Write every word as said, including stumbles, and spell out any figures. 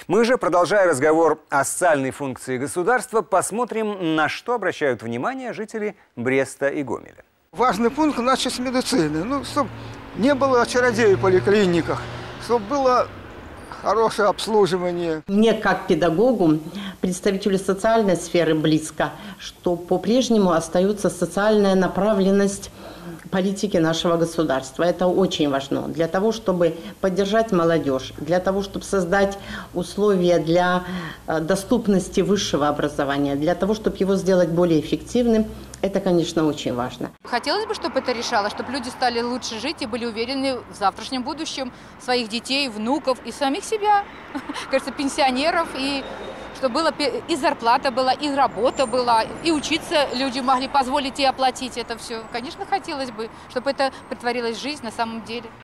Мы же, продолжая разговор о социальной функции государства, посмотрим, на что обращают внимание жители Бреста и Гомеля. Важный пункт начать с медицины. Ну, чтобы не было чародеев в поликлиниках, чтобы было хорошее обслуживание. Мне, как педагогу, представителю социальной сферы близко, что по-прежнему остается социальная направленность политики нашего государства. Это очень важно для того, чтобы поддержать молодежь, для того, чтобы создать условия для доступности высшего образования, для того, чтобы его сделать более эффективным. Это, конечно, очень важно. Хотелось бы, чтобы это решало, чтобы люди стали лучше жить и были уверены в завтрашнем будущем своих детей, внуков и самих себя, кажется, пенсионеров, и чтобы было, и зарплата была, и работа была, и учиться люди могли позволить и оплатить это все. Конечно, хотелось бы, чтобы это притворилось в жизнь на самом деле.